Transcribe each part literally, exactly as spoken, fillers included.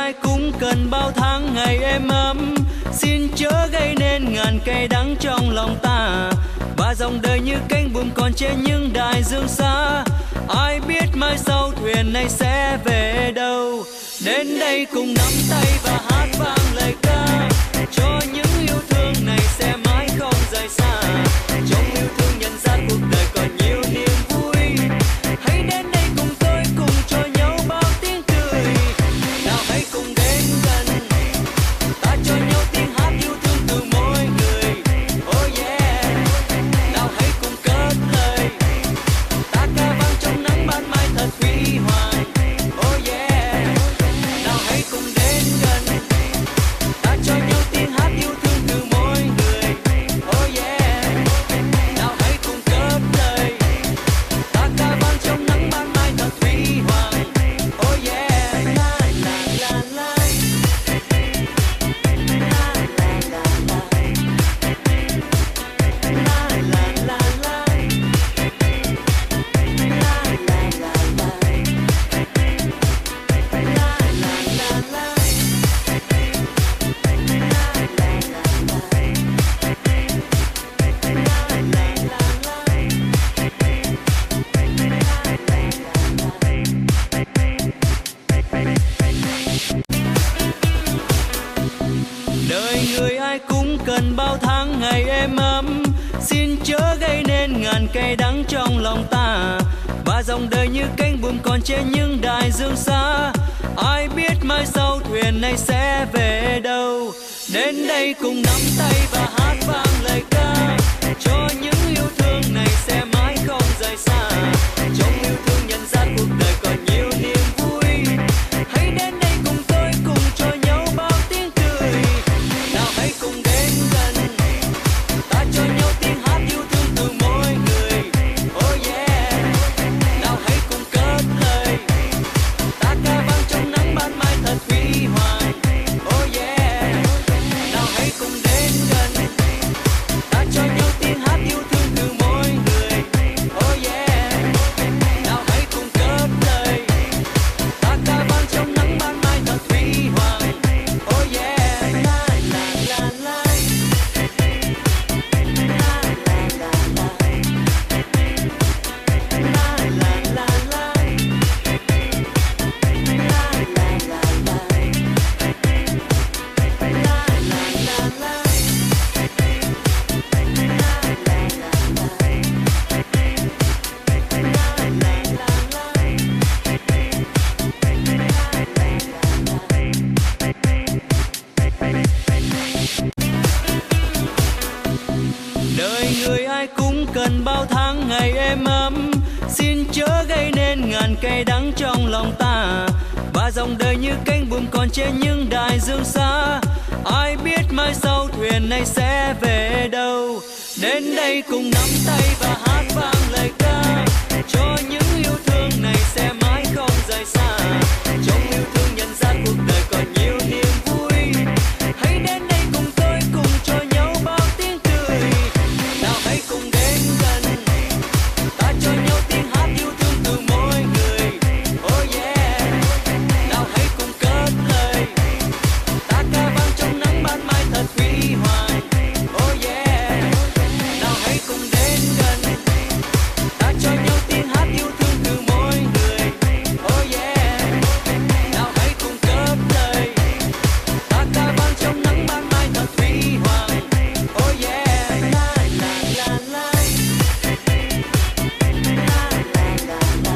ai cũng cần bao tháng ngày êm ấm. Xin chớ gây nên ngàn cay đắng trong lòng ta. Và dòng đời như cánh buồm còn trên những đại dương xa. Ai biết mai sau thuyền này sẽ về đâu. Đến đây cùng nắm tay và hát vang lời ca, cho những yêu thương này sẽ mãi không rời xa. Trong yêu thương nhân gian cuộc đời còn nhiều niềm vui. Hãy đến đây cùng tôi cùng cho nhau bao tiếng cười. Nào hãy cùng đến gần, ta cho nhau tiếng hát yêu thương từ mỗi người. Oh yeah. Nào hãy cùng cất lời, ta ca vang trong nắng ban mai thật huy hoàng. Oh yeah. Nào hãy cùng đến gần, ta cho nhau tiếng hát yêu thương từ mỗi người. Oh yeah. Nào hãy cùng cất lời, ta ca vang trong nắng ban mai thật huy hoàng. Oh yeah. La la la la. La la la la. La la la la. La la la la. La la la la. Đời người ai cũng cần bao tháng ngày êm ấm. Xin chớ gây nên ngàn cay đắng trong lòng ta. Và dòng đời như cánh buồm còn trên những đại dương xa. Ai biết mai sau thuyền này sẽ về đâu. Đến đây cùng nắm tay và hát vang lời ca, cho những yêu thương này sẽ mãi không rời xa. Trong yêu thương nhân gian cuộc đời còn nhiều niềm vui. Hãy đến đây cùng tôi cùng cho nhau bao tiếng cười. Nào hãy cùng đến gần, ta cho nhau tiếng hát yêu thương từ mỗi người. Oh yeah. Nào hãy cùng cất lời, ta ca vang trong nắng ban mai thật huy hoàng. Oh yeah. Nào hãy cùng đến gần, ta cho nhau tiếng hát yêu thương từ mỗi người. Oh yeah. Nào hãy cùng cất lời, ta ca vang trong nắng ban mai thật huy hoàng. Oh yeah. La la la la. La la la la. La la la la. La la la la. La la la la. Đời người ai cũng cần bao tháng ngày êm ấm. Xin chớ gây nên ngàn cay đắng trong lòng ta. Và dòng đời như cánh buồm còn trên những đại dương xa. Ai biết mai sau thuyền này sẽ về đâu. Đến đây cùng nắm tay và hát vang lời ca, cho những yêu thương này sẽ mãi không rời xa. Trong yêu thương nhân gian cuộc đời còn nhiều niềm vui. Hãy đến đây cùng tôi cùng cho nhau bao tiếng cười. Nào hãy cùng đến gần, ta cho nhau tiếng hát yêu thương từ mỗi người. Oh yeah. Nào hãy cùng cất lời, ta ca vang trong nắng ban mai thật huy hoàng. Oh yeah. Nào hãy cùng đến gần, ta cho nhau tiếng hát yêu thương từ mỗi người. Oh yeah. Nào hãy cùng cất lời, ta ca vang trong nắng ban mai thật huy hoàng. Oh yeah. La la la la. La la la la.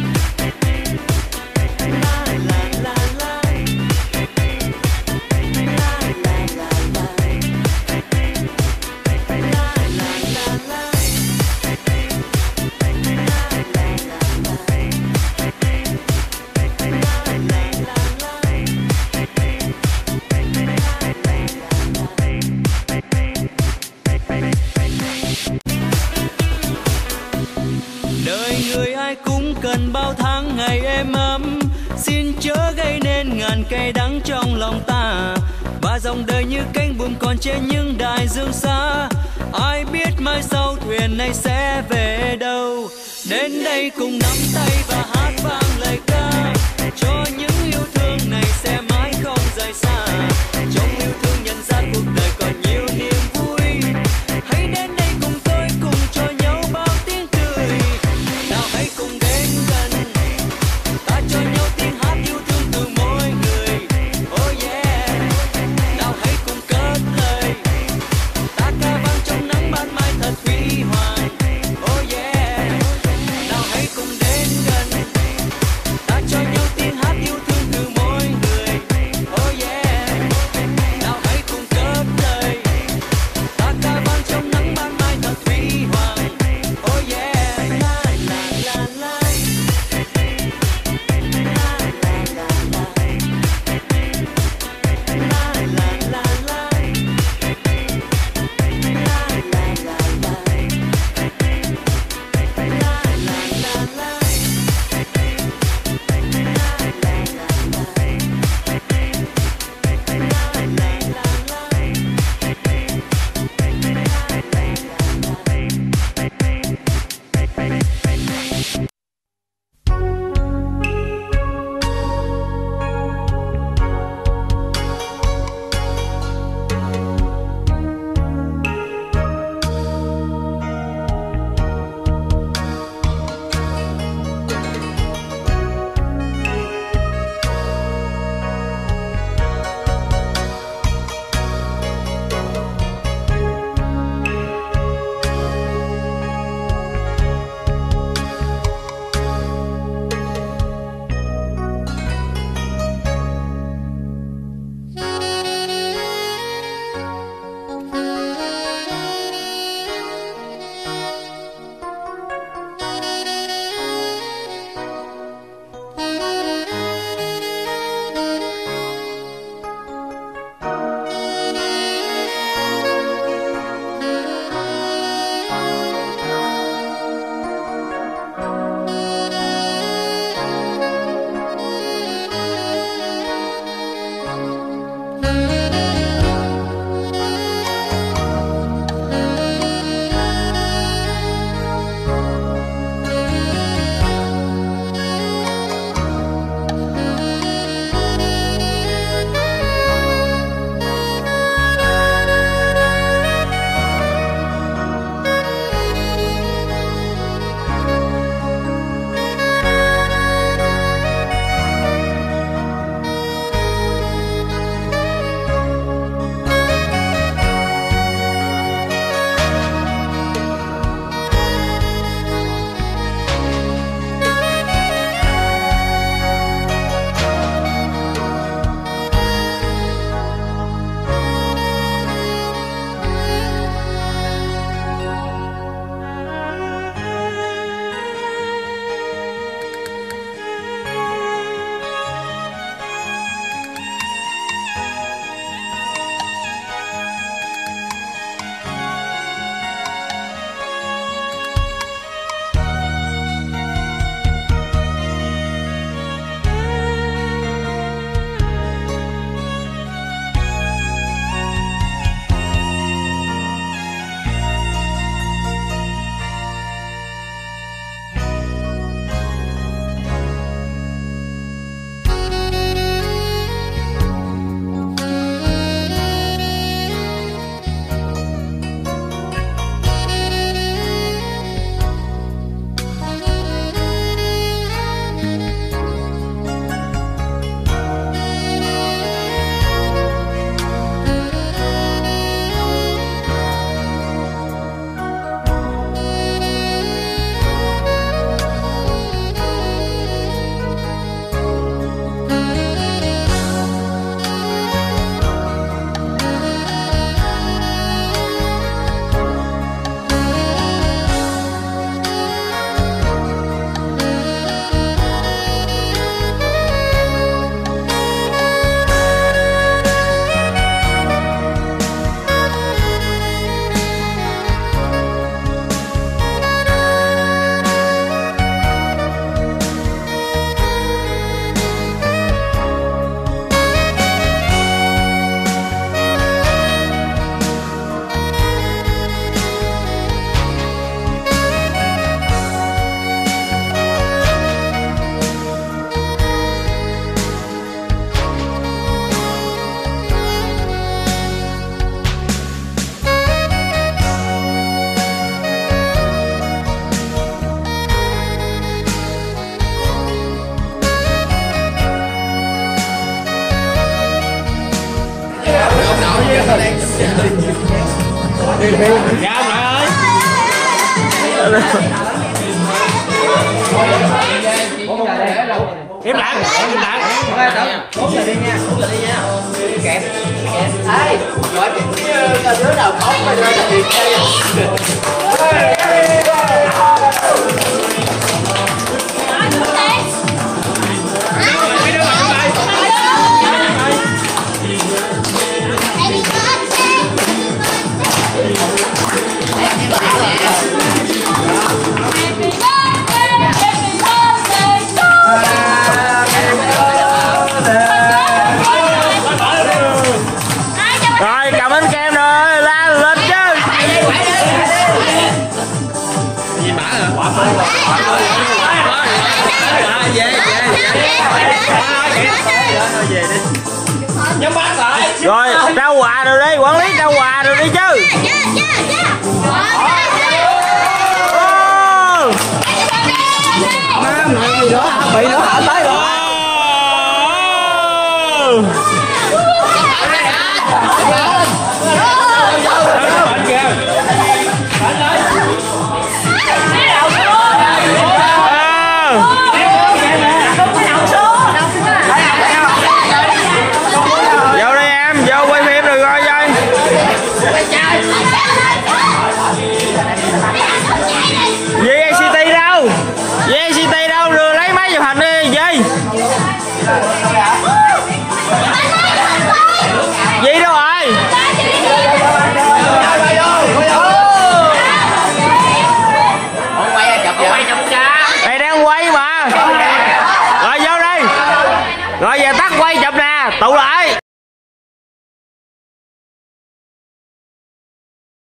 La la la la. La la la la. La la la la. Đời người ai cũng cần bao tháng ngày êm ấm. Xin chớ gây nên ngàn cay đắng trong lòng ta. Và dòng đời như cánh buồm còn trên những đại dương xa. Ai biết mai sau thuyền này sẽ về đâu. Đến đây cùng nắm tay và hát vang lời ca, cho những yêu thương này sẽ mãi không Dạ ông nội ơi. Im lặng, im lặng. Bốn giờ đi nha, bốn giờ đi nha. Kẹp, kẹp. Ê, gọi cái đứa nào có phải lên là tiền đây. Rồi cầm bánh kem rồi, la lên chứ. Gì bả hả? Về về về đi. Nhắm mắt lại. Rồi trao quà rồi đi, quản lý trao quà rồi đi chứ. Má mày gì đó hả? Bị nữa hả? Tới rồi. Vô đi em, vô quay phim rồi coi chơi. vê a xê tê đâu? vê a xê tê đâu? Rồi lấy máy chụp hình đi, Duy. Duy đâu rồi? Mày đang quay mà. Rồi vô đi. Rồi giờ tắt quay chụp nè, tụ lại.